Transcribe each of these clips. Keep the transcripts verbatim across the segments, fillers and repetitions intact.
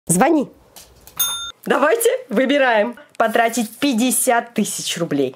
Звони. Давайте выбираем. Потратить пятьдесят тысяч рублей.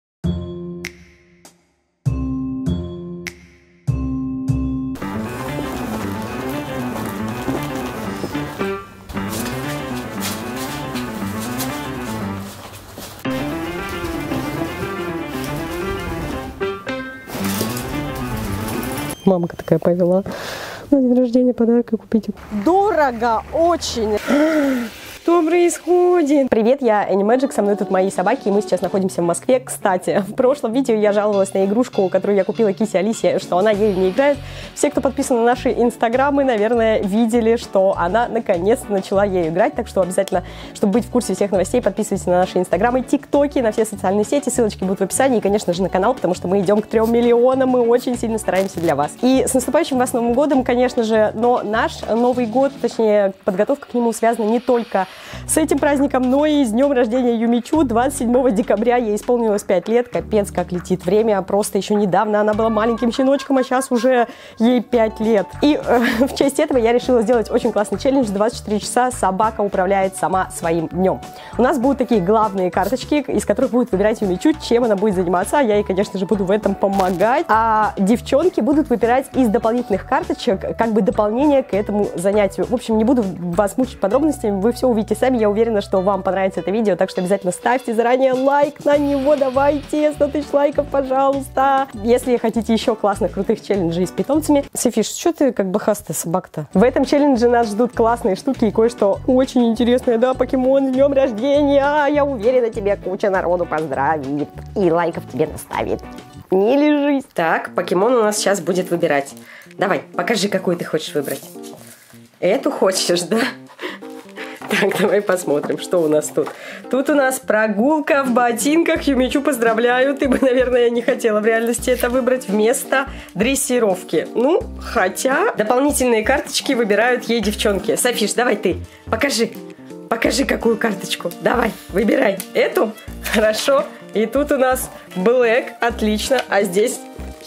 Мамка такая повела на день рождения подарка купить. Дорого очень. Что происходит? Привет, я Энни Мэджик, со мной тут мои собаки, и мы сейчас находимся в Москве. Кстати, в прошлом видео я жаловалась на игрушку, которую я купила Кисе Алисе, что она ею не играет. Все, кто подписан на наши инстаграмы, наверное, видели, что она наконец-то начала ею играть. Так что обязательно, чтобы быть в курсе всех новостей, подписывайтесь на наши инстаграмы, тиктоки, на все социальные сети. Ссылочки будут в описании и, конечно же, на канал, потому что мы идем к трем миллионам, мы очень сильно стараемся для вас. И с наступающим вас Новым годом, конечно же, но наш Новый год, точнее, подготовка к нему связана не только с этим праздником, но и с днем рождения Юмичу. двадцать седьмого декабря ей исполнилось пять лет. Капец, как летит время. Просто еще недавно она была маленьким щеночком, а сейчас уже ей пять лет. И э, в честь этого я решила сделать очень классный челлендж. двадцать четыре часа собака управляет сама своим днем. У нас будут такие главные карточки, из которых будет выбирать Юмичу, чем она будет заниматься. Я ей, конечно же, буду в этом помогать. А девчонки будут выбирать из дополнительных карточек как бы дополнение к этому занятию. В общем, не буду вас мучить подробностями, вы все увидите сами. Я уверена, что вам понравится это видео, так что обязательно ставьте заранее лайк на него, давайте сто тысяч лайков, пожалуйста. Если хотите еще классных, крутых челленджей с питомцами. Софиш, что ты как бы хастая собака-то? В этом челлендже нас ждут классные штуки и кое-что очень интересное. Да, покемон, с днем рождения! Я уверена, тебе куча народу поздравит и лайков тебе наставит. Не лежись. Так, покемон у нас сейчас будет выбирать. Давай, покажи, какую ты хочешь выбрать. Эту хочешь, да? Так, давай посмотрим, что у нас тут. Тут у нас прогулка в ботинках. Юмичу, поздравляю. Ты бы, наверное, не хотела в реальности это выбрать вместо дрессировки. Ну, хотя дополнительные карточки выбирают ей девчонки. Софиш, давай ты, покажи. Покажи, какую карточку. Давай, выбирай. Эту? Хорошо. И тут у нас Блэк. Отлично. А здесь...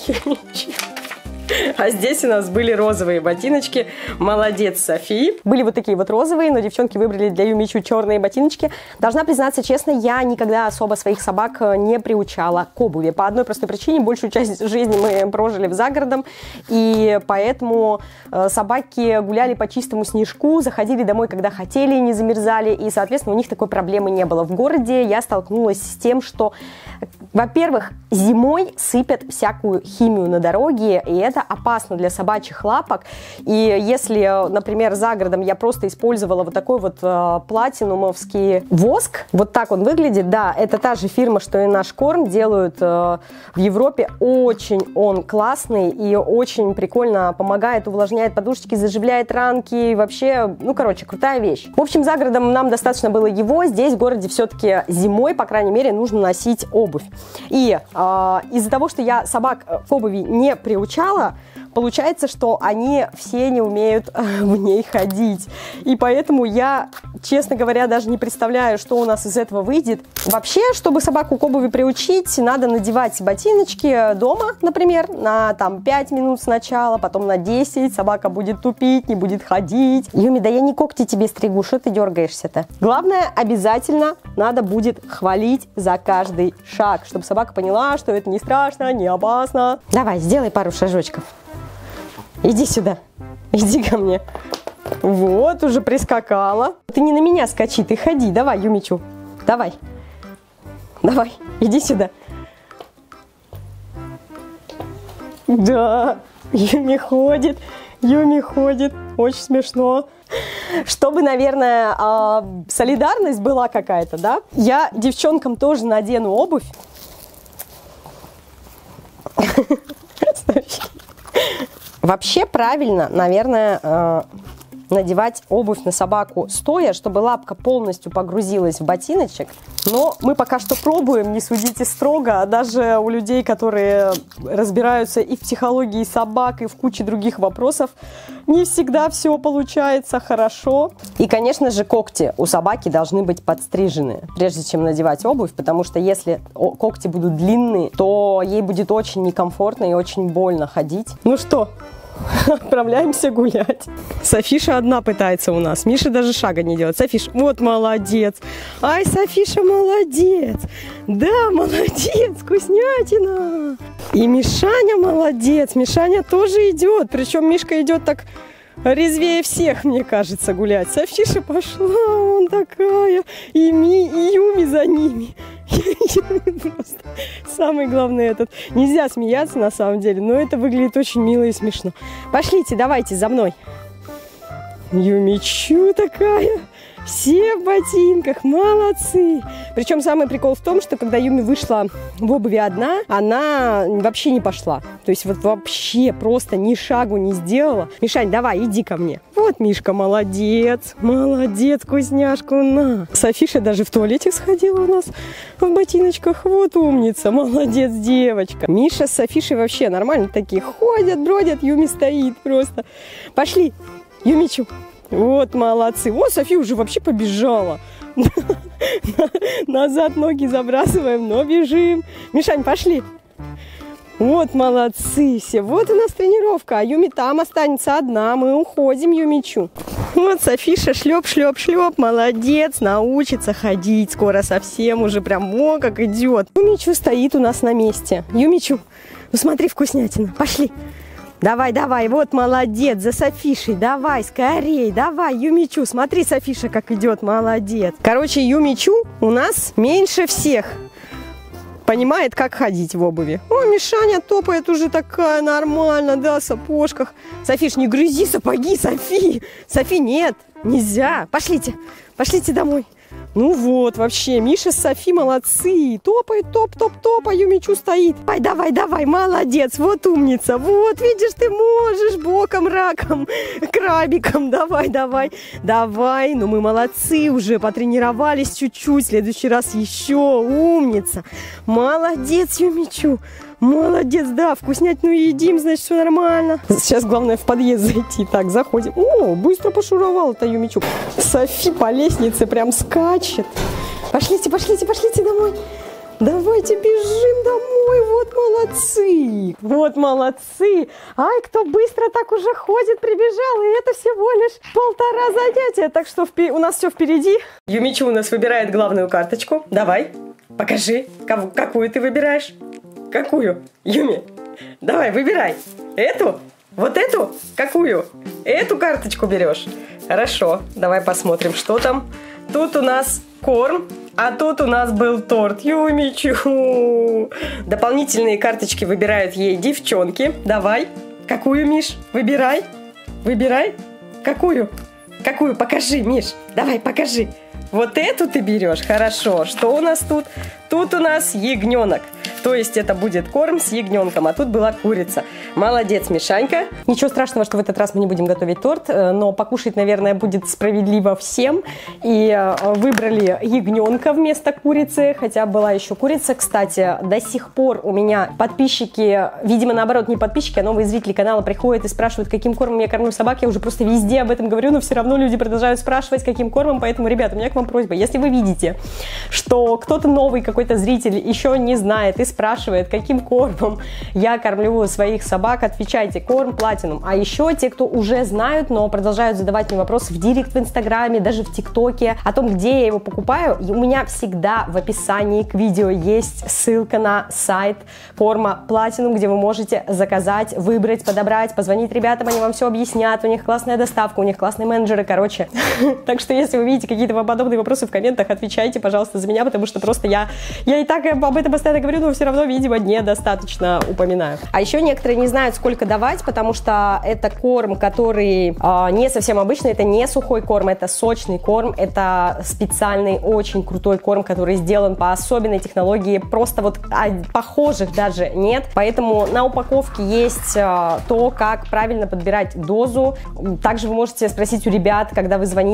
А здесь у нас были розовые ботиночки. Молодец, Софи. Были вот такие вот розовые, но девчонки выбрали для Юмичу черные ботиночки. Должна признаться честно, я никогда особо своих собак не приучала к обуви. По одной простой причине: большую часть жизни мы прожили в загородном, и поэтому собаки гуляли по чистому снежку, заходили домой, когда хотели, не замерзали, и, соответственно, у них такой проблемы не было. В городе я столкнулась с тем, что, во-первых, зимой сыпят всякую химию на дороге, и это опасно для собачьих лапок. И если, например, за городом я просто использовала вот такой вот э, платинумовский воск, вот так он выглядит, да, это та же фирма, что и наш корм, делают э, в Европе. Очень он классный и очень прикольно помогает, увлажняет подушечки, заживляет ранки, и вообще, ну, короче, крутая вещь. В общем, за городом нам достаточно было его, здесь в городе все-таки зимой, по крайней мере, нужно носить обувь. И э, из-за того, что я собак к обуви не приучала, получается, что они все не умеют в ней ходить. И поэтому я, честно говоря, даже не представляю, что у нас из этого выйдет. Вообще, чтобы собаку к обуви приучить, надо надевать ботиночки дома, например, на там пять минут сначала, потом на десять. Собака будет тупить, не будет ходить. Юми, да я не когти тебе стригу, что ты дергаешься-то? Главное, обязательно надо будет хвалить за каждый шаг, чтобы собака поняла, что это не страшно, не опасно. Давай, сделай пару шажочков. Иди сюда, иди ко мне. Вот, уже прискакала. Ты не на меня скачи, ты ходи. Давай, Юмичу, давай. Давай, иди сюда. Да, Юми ходит, Юми ходит. Очень смешно. Чтобы, наверное, солидарность была какая-то, да? Я девчонкам тоже надену обувь. Вообще правильно, наверное, э, надевать обувь на собаку стоя, чтобы лапка полностью погрузилась в ботиночек. Но мы пока что пробуем, не судите строго. Даже у людей, которые разбираются и в психологии собак, и в куче других вопросов, не всегда все получается хорошо. И, конечно же, когти у собаки должны быть подстрижены, прежде чем надевать обувь, потому что если когти будут длинные, то ей будет очень некомфортно и очень больно ходить. Ну что, Отправляемся гулять. Софиша одна пытается у нас. Миша даже шага не делает. Софиш, вот молодец. Ай, Софиша молодец. Да, молодец, вкуснятина. И Мишаня молодец. Мишаня тоже идет. Причем Мишка идет так резвее всех, мне кажется, гулять. Софиша пошла, он такая. И Ми, и Юми за ними. Просто самый главный этот. Нельзя смеяться на самом деле, но это выглядит очень мило и смешно. Пошлите, давайте за мной. Юмичу такая. Все в ботинках, молодцы. Причем самый прикол в том, что когда Юми вышла в обуви одна, она вообще не пошла. То есть вот вообще просто ни шагу не сделала. Мишань, давай, иди ко мне. Вот Мишка молодец, молодец, вкусняшку, на. Софиша даже в туалете сходила у нас в ботиночках. Вот умница, молодец девочка. Миша с Софишей вообще нормально такие ходят, бродят, Юми стоит просто. Пошли, Юмичу. Вот молодцы. О, София уже вообще побежала. Назад ноги забрасываем, но бежим. Мишань, пошли. Вот молодцы все. Вот у нас тренировка. А Юми там останется одна. Мы уходим, Юмичу. Вот Софиша шлеп-шлеп-шлеп. Молодец. Научится ходить. Скоро совсем уже прям о, как идет. Юмичу стоит у нас на месте. Юмичу, ну смотри, вкуснятина. Пошли. Давай, давай, вот молодец, за Софишей, давай, скорей, давай, Юмичу, смотри, Софиша как идет, молодец. Короче, Юмичу у нас меньше всех понимает, как ходить в обуви. О, Мишаня топает уже такая нормально, да, в сапожках. Софиш, не грызи сапоги, Софи, Софи, нет, нельзя, пошлите, пошлите домой. Ну вот, вообще, Миша с Софи молодцы. Топает, топ-топ-топ, а Юмичу стоит. Давай, давай, давай, молодец, вот умница. Вот, видишь, ты можешь боком, раком, крабиком. Давай, давай, давай. Ну мы молодцы уже, потренировались чуть-чуть. В следующий раз еще умница. Молодец, Юмичу. Молодец, да, вкуснятину едим, значит, все нормально. Сейчас главное в подъезд зайти. Так, заходим. О, быстро пошуровал-то Юмичу. Софи по лестнице прям скачет. Пошлите, пошлите, пошлите домой. Давайте бежим домой, вот молодцы. Вот молодцы. Ай, кто быстро так уже ходит, прибежал. И это всего лишь полтора занятия. Так что у нас все впереди. Юмичу у нас выбирает главную карточку. Давай, покажи, какую ты выбираешь. Какую? Юми, давай, выбирай. Эту? Вот эту? Какую? Эту карточку берешь? Хорошо, давай посмотрим, что там. Тут у нас корм, а тут у нас был торт. Юмичу. Дополнительные карточки выбирают ей девчонки. Давай. Какую, Миш? Выбирай. Выбирай. Какую? Какую? Покажи, Миш. Давай, покажи. Вот эту ты берешь? Хорошо. Что у нас тут? Тут у нас ягненок. То есть это будет корм с ягненком, а тут была курица. Молодец, Мишанька. Ничего страшного, что в этот раз мы не будем готовить торт, но покушать, наверное, будет справедливо всем. И выбрали ягненка вместо курицы, хотя была еще курица. Кстати, до сих пор у меня подписчики, видимо, наоборот, не подписчики, а новые зрители канала приходят и спрашивают, каким кормом я кормлю собак. Я уже просто везде об этом говорю, но все равно люди продолжают спрашивать, каким кормом. Поэтому, ребята, у меня к вам просьба, если вы видите, что кто-то новый, какой-то зритель еще не знает и спрашивает, каким кормом я кормлю своих собак, отвечайте: корм Platinum. А еще те, кто уже знают, но продолжают задавать мне вопросы в директ в инстаграме, даже в тиктоке, о том, где я его покупаю, и у меня всегда в описании к видео есть ссылка на сайт корма Platinum, где вы можете заказать, выбрать, подобрать, позвонить ребятам, они вам все объяснят, у них классная доставка, у них классные менеджеры, короче. Так что если вы видите какие-то подобные вопросы в комментах, отвечайте, пожалуйста, за меня, потому что просто я, я и так об этом постоянно говорю, но все равно, видимо, недостаточно упоминаю. А еще некоторые не знают, сколько давать, потому что это корм, который э, не совсем обычный, это не сухой корм, это сочный корм, это специальный, очень крутой корм, который сделан по особенной технологии, просто вот а, похожих даже нет, поэтому на упаковке есть э, то, как правильно подбирать дозу. Также вы можете спросить у ребят, когда вы звоните, когда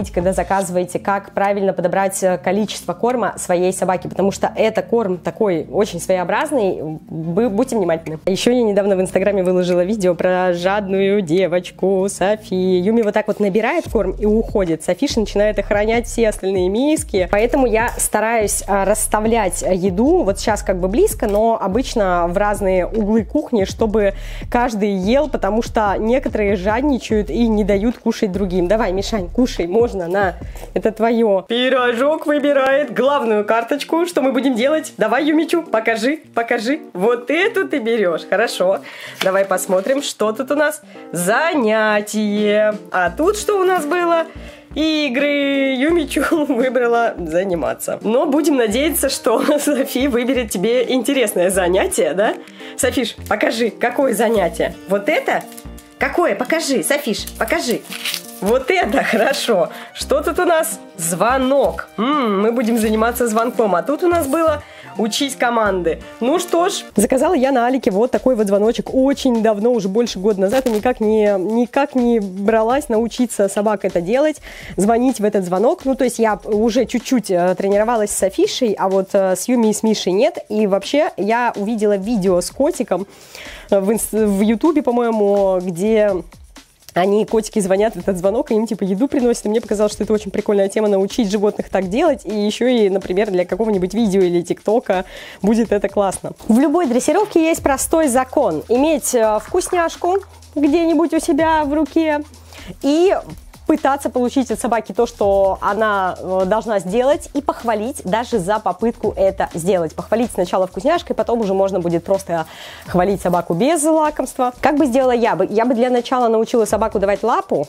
заказываете, как правильно подобрать количество корма своей собаки, потому что это корм такой очень своеобразный, будьте внимательны. Еще я недавно в инстаграме выложила видео про жадную девочку Софи. Юми вот так вот набирает корм и уходит. Софиша начинает охранять все остальные миски, поэтому я стараюсь расставлять еду, вот сейчас как бы близко, но обычно в разные углы кухни, чтобы каждый ел, потому что некоторые жадничают и не дают кушать другим. Давай, Мишань, кушай, можно, на, это твое. Пирожок выбирает главную карточку. Что мы будем делать? Давай, Юмичу, покажи, покажи. Вот эту ты берешь, хорошо. Давай посмотрим, что тут у нас. Занятие. А тут что у нас было? Игры. Юмичу выбрала заниматься. Но будем надеяться, что Софи выберет тебе интересное занятие, да? Софиш, покажи, какое занятие? Вот это? Какое? Покажи, Софиш, покажи. Вот это хорошо. Что тут у нас? Звонок. М-м, мы будем заниматься звонком. А тут у нас было учить команды. Ну что ж, заказала я на Алике вот такой вот звоночек очень давно, уже больше года назад, и никак не, никак не бралась научиться собак это делать, звонить в этот звонок. Ну, то есть я уже чуть-чуть тренировалась с Софишей, а вот с Юми и с Мишей нет. И вообще я увидела видео с котиком в, инст... в Ютубе, по-моему, где... Они, котики, звонят в этот звонок, и им типа еду приносят. И мне показалось, что это очень прикольная тема, научить животных так делать. И еще и, например, для какого-нибудь видео или тиктока будет это классно. В любой дрессировке есть простой закон. Иметь вкусняшку где-нибудь у себя в руке и пытаться получить от собаки то, что она должна сделать, и похвалить даже за попытку это сделать. Похвалить сначала вкусняшкой, потом уже можно будет просто хвалить собаку без лакомства. Как бы сделала я бы? Я бы для начала научила собаку давать лапу,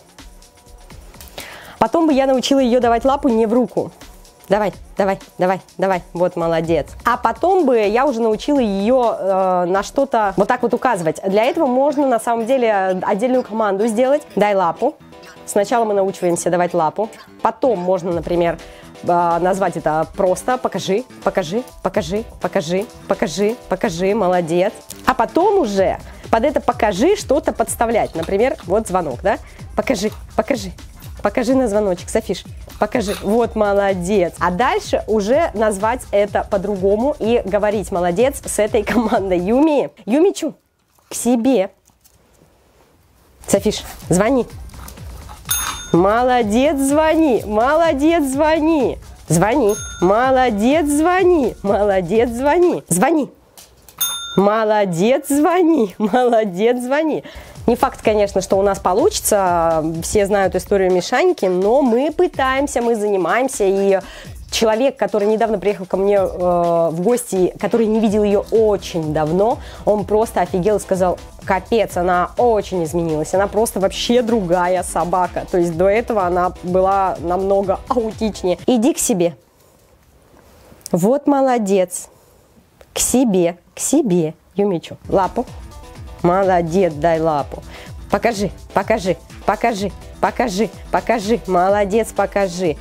потом бы я научила ее давать лапу не в руку. Давай, давай, давай, давай, вот молодец. А потом бы я уже научила ее э, на что-то вот так вот указывать. Для этого можно на самом деле отдельную команду сделать. Дай лапу. Сначала мы научиваемся давать лапу, потом можно, например, назвать это просто покажи, покажи, покажи, покажи, покажи, покажи, молодец. А потом уже под это покажи что-то подставлять. Например, вот звонок, да? Покажи, покажи, покажи на звоночек, Софиш, покажи, вот молодец. А дальше уже назвать это по-другому и говорить молодец с этой командой. Юми, Юмичу, к себе. Софиш, звони. Молодец, звони, молодец, звони, звони, молодец, звони, молодец, звони, звони, молодец, звони, молодец, звони. Не факт, конечно, что у нас получится, все знают историю Мишаньки, но мы пытаемся, мы занимаемся, и человек, который недавно приехал ко мне э, в гости, который не видел ее очень давно, он просто офигел и сказал: капец, она очень изменилась, она просто вообще другая собака. То есть до этого она была намного аутичнее. Иди к себе. Вот молодец. К себе, к себе. Юмичу, лапу. Молодец, дай лапу. Покажи, покажи, покажи, покажи, покажи. Молодец, покажи.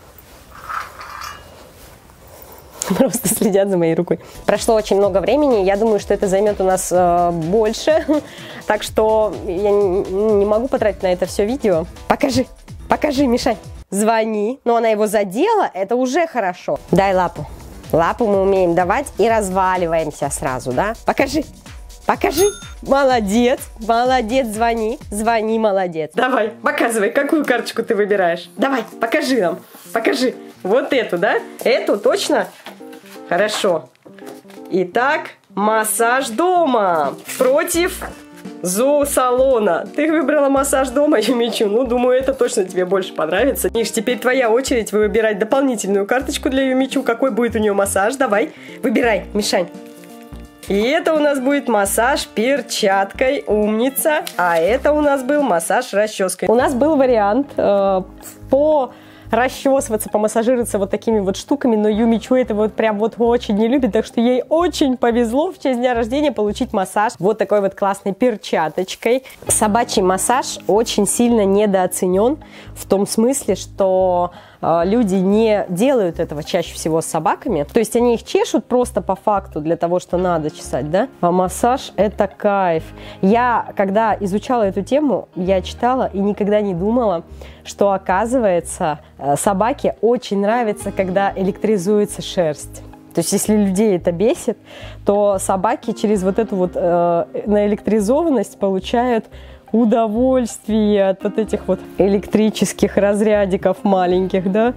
Просто следят за моей рукой. Прошло очень много времени, я думаю, что это займет у нас э, больше, так что я не, не могу потратить на это все видео. Покажи, покажи, Мишань. Звони. Но она его задела, это уже хорошо. Дай лапу. Лапу мы умеем давать и разваливаемся сразу, да? Покажи, покажи. Молодец, молодец, звони, звони, молодец. Давай, показывай, какую карточку ты выбираешь. Давай, покажи нам, покажи. Вот эту, да? Эту точно? Хорошо. Итак, массаж дома против зоосалона. Ты выбрала массаж дома, Юмичу. Ну, думаю, это точно тебе больше понравится. Миш, теперь твоя очередь выбирать дополнительную карточку для Юмичу. Какой будет у нее массаж? Давай, выбирай, Мишань. И это у нас будет массаж перчаткой, умница. А это у нас был массаж расческой. У нас был вариант э, по... расчесываться, помассажироваться вот такими вот штуками, но Юмичу это вот прям вот очень не любит, так что ей очень повезло в честь дня рождения получить массаж вот такой вот классной перчаточкой. Собачий массаж очень сильно недооценен в том смысле, что э, люди не делают этого чаще всего с собаками, то есть они их чешут просто по факту для того, что надо чесать, да? А массаж это кайф. Я, когда изучала эту тему, я читала и никогда не думала, что оказывается собаке очень нравится, когда электризуется шерсть. То есть, если людей это бесит, то собаки через вот эту вот э, наэлектризованность получают удовольствие от вот этих вот электрических разрядиков маленьких, да,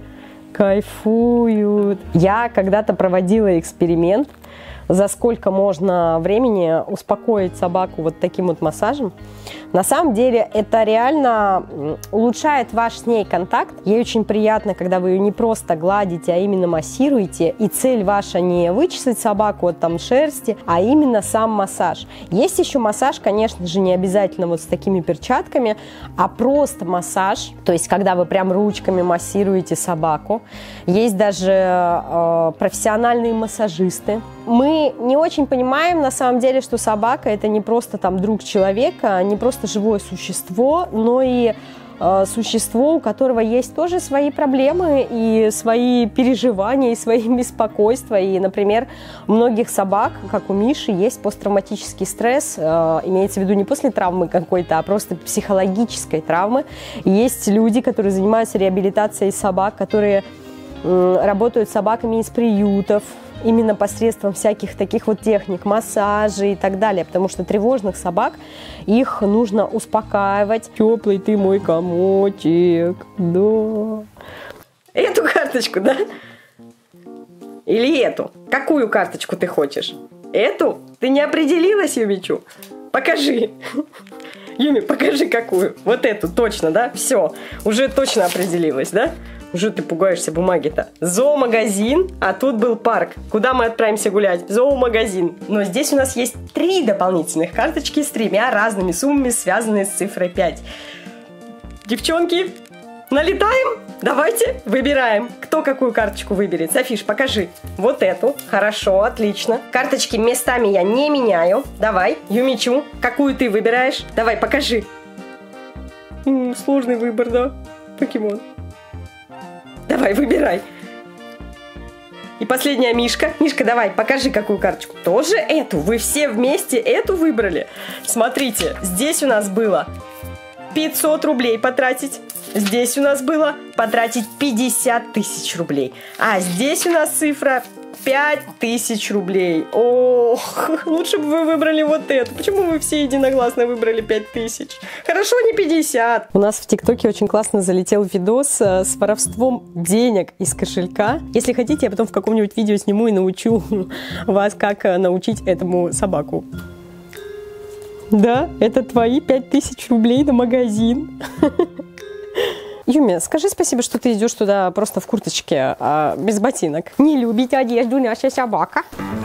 кайфуют. Я когда-то проводила эксперимент, за сколько можно времени успокоить собаку вот таким вот массажем. На самом деле это реально улучшает ваш с ней контакт. Ей очень приятно, когда вы ее не просто гладите, а именно массируете. И цель ваша не вычесать собаку от там шерсти, а именно сам массаж. Есть еще массаж, конечно же, не обязательно вот с такими перчатками, а просто массаж. То есть, когда вы прям ручками массируете собаку. Есть даже э, профессиональные массажисты. Мы не очень понимаем, на самом деле, что собака – это не просто там друг человека, не просто живое существо, но и э, существо, у которого есть тоже свои проблемы и свои переживания, и свои беспокойства. И, например, у многих собак, как у Миши, есть посттравматический стресс, э, имеется в виду не после травмы какой-то, а просто психологической травмы. И есть люди, которые занимаются реабилитацией собак, которые э, работают с собаками из приютов, именно посредством всяких таких вот техник, массажей и так далее, потому что тревожных собак, их нужно успокаивать. Теплый ты мой комочек, да. Эту карточку, да? Или эту? Какую карточку ты хочешь? Эту? Ты не определилась, Юмичу? Покажи. Юми, покажи какую. Вот эту, точно, да? Все, уже точно определилась, да? Уже ты пугаешься бумаги-то. Зоомагазин, а тут был парк. Куда мы отправимся гулять? Зоомагазин. Но здесь у нас есть три дополнительных карточки с тремя разными суммами, связанные с цифрой пять. Девчонки, налетаем? Давайте выбираем. Кто какую карточку выберет? Софиш, покажи. Вот эту. Хорошо, отлично. Карточки местами я не меняю. Давай, Юмичу, какую ты выбираешь? Давай, покажи. М-м, сложный выбор, да? Покемон. Давай, выбирай. И последняя Мишка. Мишка, давай, покажи, какую карточку. Тоже эту. Вы все вместе эту выбрали. Смотрите, здесь у нас было пятьсот рублей потратить. Здесь у нас было потратить пятьдесят тысяч рублей. А здесь у нас цифра пять тысяч рублей. Ох, лучше бы вы выбрали вот эту. Почему вы все единогласно выбрали пять тысяч? Хорошо, не пятьдесят. У нас в ТикТоке очень классно залетел видос с воровством денег из кошелька. Если хотите, я потом в каком-нибудь видео сниму и научу вас, как научить этому собаку. Да, это твои пять тысяч рублей на магазин. Юми, скажи спасибо, что ты идешь туда просто в курточке, а без ботинок. Не любит одежду наша собака.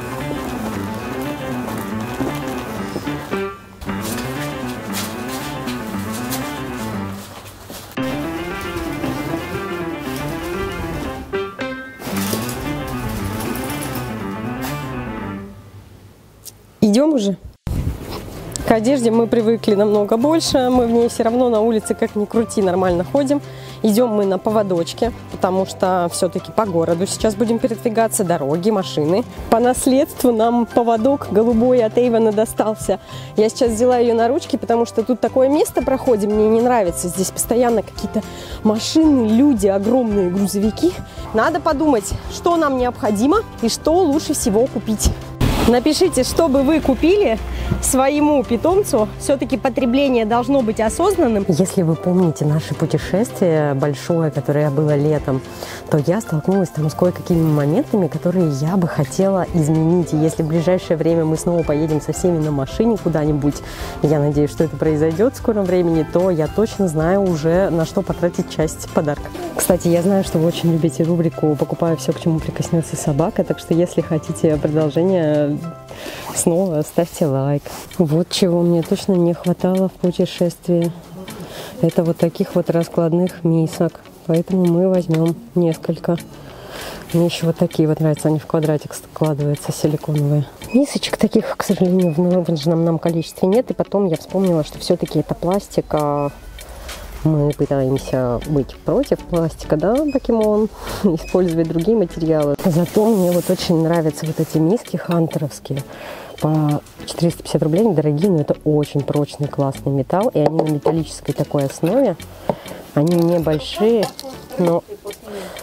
Идем уже? К одежде мы привыкли намного больше, мы в ней все равно на улице, как ни крути, нормально ходим. Идем мы на поводочке, потому что все-таки по городу сейчас будем передвигаться, дороги, машины. По наследству нам поводок голубой от Эйвона достался. Я сейчас взяла ее на ручки, потому что тут такое место проходим, мне не нравится. Здесь постоянно какие-то машины, люди, огромные грузовики. Надо подумать, что нам необходимо и что лучше всего купить. Напишите, что бы вы купили своему питомцу. Все-таки потребление должно быть осознанным. Если вы помните наше путешествие большое, которое было летом, то я столкнулась там с кое-какими моментами, которые я бы хотела изменить. И если в ближайшее время мы снова поедем со всеми на машине куда-нибудь, я надеюсь, что это произойдет в скором времени, то я точно знаю уже, на что потратить часть подарка. Кстати, я знаю, что вы очень любите рубрику «Покупаю все, к чему прикоснется собака», так что если хотите продолжение, снова ставьте лайк. Вот чего мне точно не хватало в путешествии. Это вот таких вот раскладных мисок. Поэтому мы возьмем несколько. Мне еще вот такие вот нравятся. Они в квадратик складываются, силиконовые. Мисочек таких, к сожалению, в нужном нам количестве нет. И потом я вспомнила, что все-таки это пластик. А мы пытаемся быть против пластика, да, покемон, использовать другие материалы. Зато мне вот очень нравятся вот эти миски хантеровские. По четыреста пятьдесят рублей, недорогие, но это очень прочный, классный металл. И они на металлической такой основе. Они небольшие, но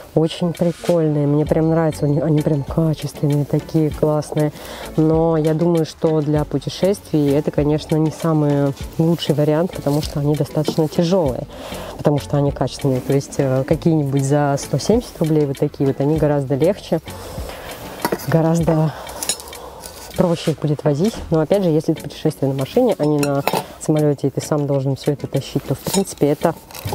очень прикольные. Мне прям нравятся, они, они прям качественные, такие классные. Но я думаю, что для путешествий это, конечно, не самый лучший вариант, потому что они достаточно тяжелые, потому что они качественные. То есть какие-нибудь за сто семьдесят рублей вот такие вот, они гораздо легче, гораздо проще их будет возить. Но опять же, если это путешествие на машине, а не на самолете, и ты сам должен все это тащить, то в принципе это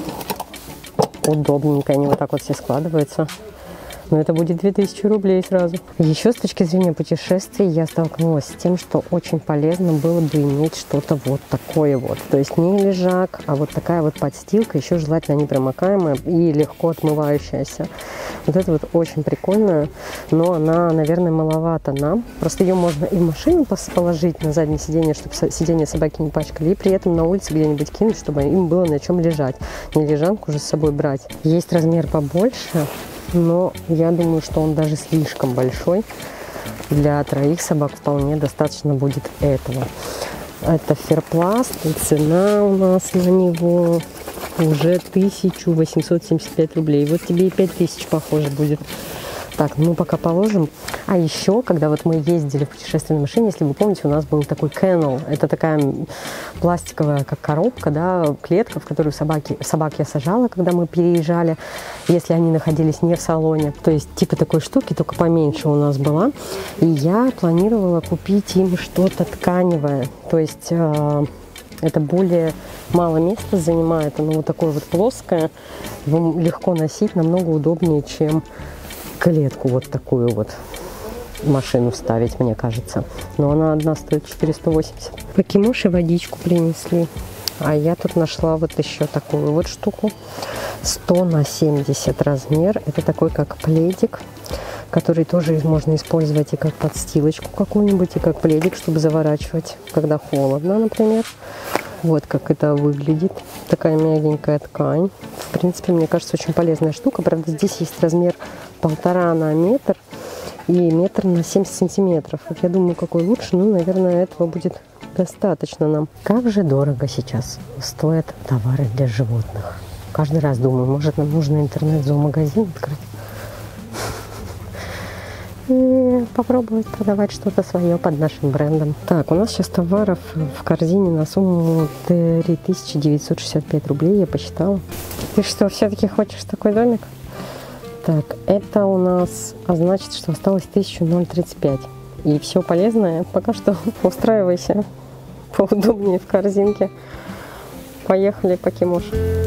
удобненько. Они вот так вот все складываются. Но это будет две тысячи рублей сразу. Еще с точки зрения путешествий я столкнулась с тем, что очень полезно было бы иметь что-то вот такое вот. То есть не лежак, а вот такая вот подстилка, еще желательно непромокаемая и легко отмывающаяся. Вот это вот очень прикольно, но она, наверное, маловато нам. Просто ее можно и в машину положить на заднее сиденье, чтобы сиденье собаки не пачкали, и при этом на улице где-нибудь кинуть, чтобы им было на чем лежать. Не лежанку уже с собой брать. Есть размер побольше, но я думаю, что он даже слишком большой. Для троих собак вполне достаточно будет этого. Это ферпласт, и цена у нас на него уже тысяча восемьсот семьдесят пять рублей. Вот тебе и пять тысяч, похоже, будет. Так, ну пока положим. А еще, когда вот мы ездили в путешественной машине, если вы помните, у нас был такой kennel. Это такая пластиковая, как коробка, да, клетка, в которую собаки, собак я сажала, когда мы переезжали, если они находились не в салоне. То есть типа такой штуки, только поменьше у нас была. И я планировала купить им что-то тканевое. То есть э, это более мало места занимает. Оно вот такое вот плоское. Его легко носить, намного удобнее, чем клетку вот такую вот машину ставить, мне кажется. Но она одна стоит четыреста восемьдесят. Покемоши водичку принесли. А я тут нашла вот еще такую вот штуку. сто на семьдесят размер. Это такой как пледик, который тоже можно использовать и как подстилочку какую-нибудь, и как пледик, чтобы заворачивать, когда холодно, например. Вот как это выглядит. Такая мягенькая ткань. В принципе, мне кажется, очень полезная штука. Правда, здесь есть размер полтора на метр и метр на семьдесят сантиметров. Вот я думаю, какой лучше. Ну, наверное, этого будет достаточно нам. Как же дорого сейчас стоят товары для животных. Каждый раз думаю, может, нам нужно интернет-зоомагазин открыть и попробовать продавать что-то свое под нашим брендом. Так, у нас сейчас товаров в корзине на сумму три тысячи девятьсот шестьдесят пять рублей, я посчитала. Ты что, все-таки хочешь такой домик? Так, это у нас, а значит, что осталось тысяча тридцать пять. И все полезное пока что устраивайся поудобнее в корзинке. Поехали, покемош.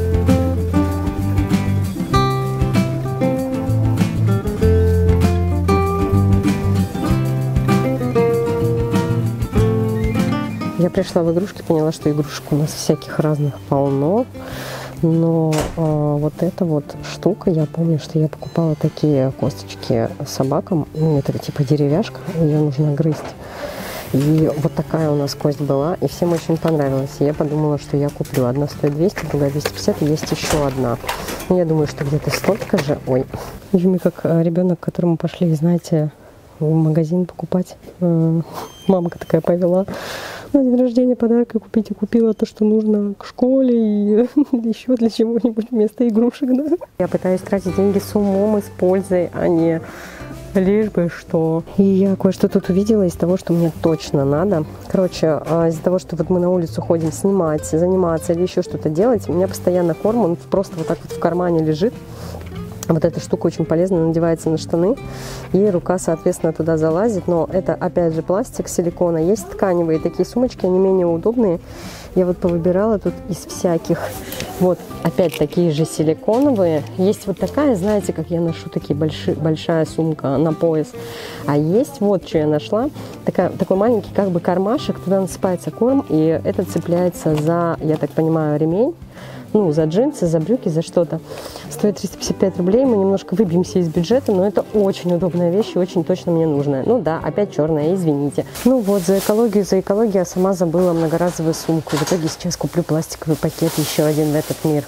Я пришла в игрушки, поняла, что игрушек у нас всяких разных полно. Но э, вот эта вот штука, я помню, что я покупала такие косточки собакам. Ну, это типа деревяшка, ее нужно грызть. И вот такая у нас кость была, и всем очень понравилась. И я подумала, что я куплю. Одна стоит двести, другая двести пятьдесят, и есть еще одна. Но я думаю, что где-то столько же. Ой, Юми как ребенок, к которому пошли, знаете, в магазин покупать. Мамка такая повела. На день рождения подарка купить, и купила то, что нужно к школе и еще для чего-нибудь вместо игрушек, да. Я пытаюсь тратить деньги с умом и с пользой, а не лишь бы что. И я кое-что тут увидела из того, что мне точно надо. Короче, из-за того, что вот мы на улицу ходим снимать, заниматься или еще что-то делать, у меня постоянно корм, он просто вот так вот в кармане лежит. Вот эта штука очень полезна, надевается на штаны, и рука, соответственно, туда залазит. Но это, опять же, пластик, силикона. Есть тканевые такие сумочки, они менее удобные. Я вот повыбирала тут из всяких. Вот, опять такие же силиконовые. Есть вот такая, знаете, как я ношу, такие большие, большая сумка на пояс. А есть вот, что я нашла. Такая, такой маленький как бы кармашек, туда насыпается корм, и это цепляется за, я так понимаю, ремень. Ну, за джинсы, за брюки, за что-то. Стоит триста пятьдесят пять рублей, мы немножко выбьемся из бюджета, но это очень удобная вещь и очень точно мне нужная. Ну да, опять черная, извините. Ну вот, за экологию, за экологию я сама забыла многоразовую сумку. В итоге сейчас куплю пластиковый пакет еще один в этот мир.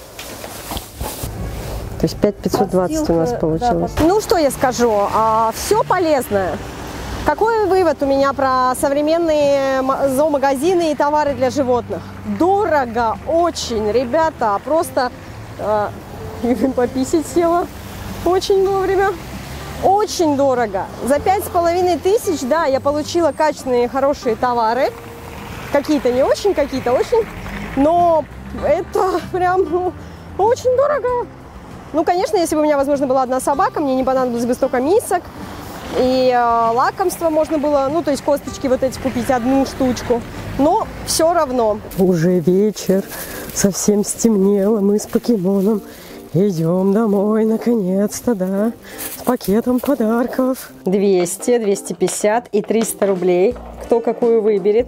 То есть пять тысяч пятьсот двадцать у нас получилось. Да, ну, что я скажу, а, все полезное. Какой вывод у меня про современные зоомагазины и товары для животных? Дорого очень, ребята, просто э, пописать села. очень вовремя. Очень дорого. За пять с половиной тысяч, да, я получила качественные, хорошие товары. Какие-то не очень, какие-то очень. Но это прям ну, очень дорого. Ну, конечно, если бы у меня, возможно, была одна собака, мне не понадобилось бы столько мисок. И э, лакомства можно было, ну, то есть косточки вот эти купить, одну штучку. Но все равно. Уже вечер, совсем стемнело, мы с покемоном идем домой, наконец-то, да, с пакетом подарков. двести, двести пятьдесят и триста рублей. Кто какую выберет?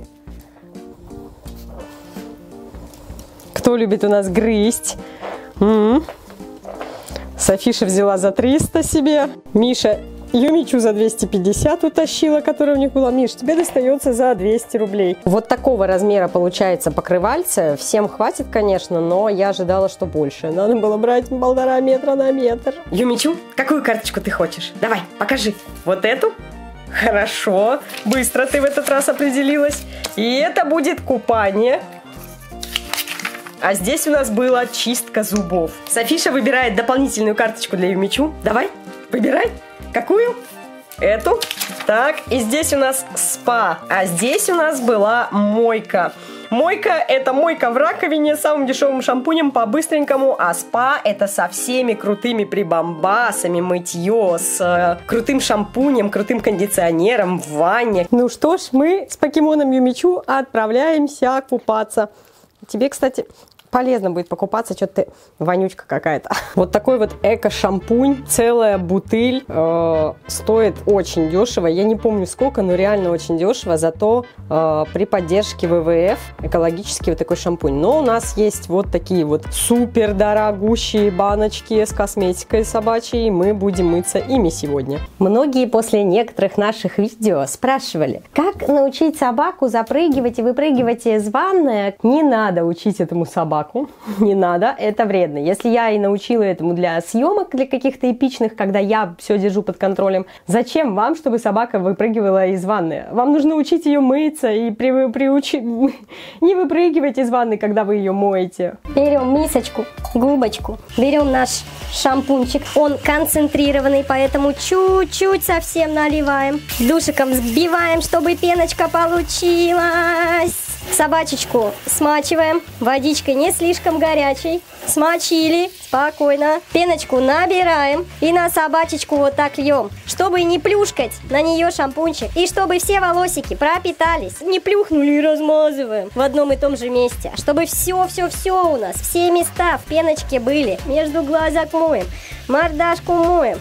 Кто любит у нас грызть? М-м-м. Софиша взяла за триста себе. Миша Юмичу за двести пятьдесят утащила, которая у них была. Миш, тебе достается за двести рублей. Вот такого размера получается покрывальце. Всем хватит, конечно, но я ожидала, что больше. Надо было брать полтора метра на метр. Юмичу, какую карточку ты хочешь? Давай, покажи. Вот эту? Хорошо. Быстро ты в этот раз определилась. И это будет купание. А здесь у нас была чистка зубов. Софиша выбирает дополнительную карточку для Юмичу. Давай, выбирай. Какую? Эту. Так, и здесь у нас спа. А здесь у нас была мойка. Мойка – это мойка в раковине с самым дешевым шампунем по-быстренькому, а спа – это со всеми крутыми прибамбасами, мытье, с э, крутым шампунем, крутым кондиционером в ванне. Ну что ж, мы с покемоном Юмичу отправляемся купаться. Тебе, кстати, полезно будет покупаться, что-то ты вонючка какая-то. Вот такой вот эко-шампунь, целая бутыль, э, стоит очень дешево. Я не помню сколько, но реально очень дешево. Зато э, при поддержке вэ вэ эф экологический вот такой шампунь. Но у нас есть вот такие вот супер дорогущие баночки с косметикой собачьей. Мы будем мыться ими сегодня. Многие после некоторых наших видео спрашивали, как научить собаку запрыгивать и выпрыгивать из ванны. Не надо учить этому собаку. Не надо, это вредно. Если я и научила этому для съемок, для каких-то эпичных, когда я все держу под контролем, зачем вам, чтобы собака выпрыгивала из ванны? Вам нужно учить ее мыться и при, приучи... не выпрыгивать из ванны, когда вы ее моете. Берем мисочку, губочку, берем наш шампунчик. Он концентрированный, поэтому чуть-чуть совсем наливаем. Душиком сбиваем, чтобы пеночка получилась. Собачечку смачиваем, водичкой не слишком горячей, смочили, спокойно, пеночку набираем и на собачечку вот так льем, чтобы не плюшкать на нее шампунчик и чтобы все волосики пропитались, не плюхнули и размазываем в одном и том же месте, чтобы все-все-все у нас, все места в пеночке были, между глазок моем, мордашку моем.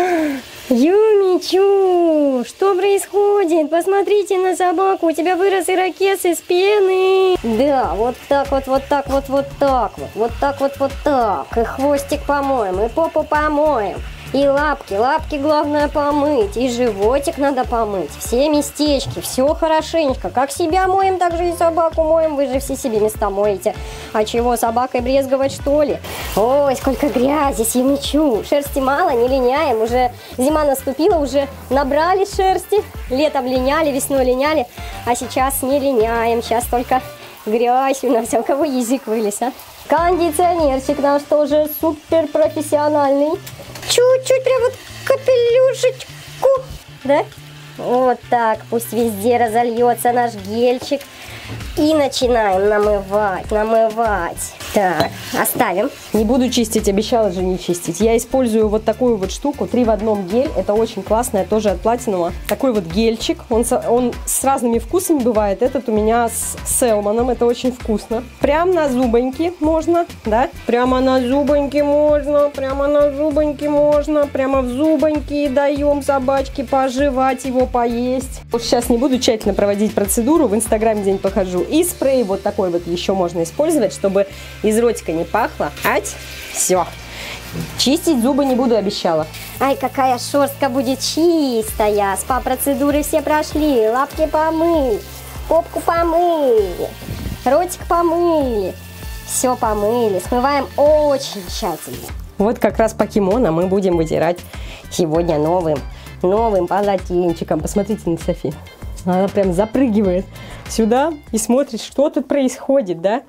Юмичу, что происходит? Посмотрите на собаку, у тебя вырос ирокез из пены. Да, вот так вот, вот так вот, вот так вот, вот так вот, вот так. И хвостик помоем, и попу помоем. И лапки, лапки главное помыть, и животик надо помыть, все местечки, все хорошенько. Как себя моем, так же и собаку моем, вы же все себе места моете. А чего, собакой брезговать, что ли? Ой, сколько грязи с Юмичу. Шерсти мало, не линяем, уже зима наступила, уже набрали шерсти. Летом линяли, весной линяли, а сейчас не линяем, сейчас только грязь у нас. А у кого язык вылез, а? Кондиционерчик наш тоже супер профессиональный. Чуть-чуть прям вот капелюшечку, да? Вот так, пусть везде разольется наш гельчик. И начинаем намывать, намывать. Так, оставим. Не буду чистить, обещала же не чистить. Я использую вот такую вот штуку, три в одном гель. Это очень классная, тоже от Platinum. Такой вот гельчик. Он, он с разными вкусами бывает. Этот у меня с селмоном. Это очень вкусно. Прям на зубоньки можно, да? Прямо на зубоньки можно. Прямо на зубоньки можно. Прямо в зубоньки даем собачке пожевать его, поесть. Вот сейчас не буду тщательно проводить процедуру. В Инстаграме день похожу. И спрей вот такой вот еще можно использовать, чтобы из ротика не пахло. Ать, все. Чистить зубы не буду, обещала. Ай, какая шерстка будет чистая. Спа-процедуры все прошли. Лапки помыли, попку помыли, ротик помыли. Все помыли. Смываем очень тщательно. Вот как раз покемона мы будем вытирать сегодня новым, новым полотенчиком. Посмотрите на Софи. Она прям запрыгивает сюда и смотрит, что тут происходит, да?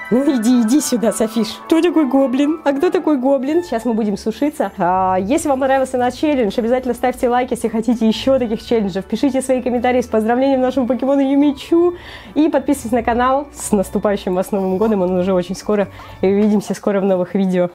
Ну иди, иди сюда, Софиш. Кто такой гоблин? А кто такой гоблин? Сейчас мы будем сушиться. А, если вам понравился наш челлендж, обязательно ставьте лайк, если хотите еще таких челленджев. Пишите свои комментарии с поздравлением нашему покемону Юмичу. И подписывайтесь на канал. С наступающим вас Новым годом, он уже очень скоро. И увидимся скоро в новых видео.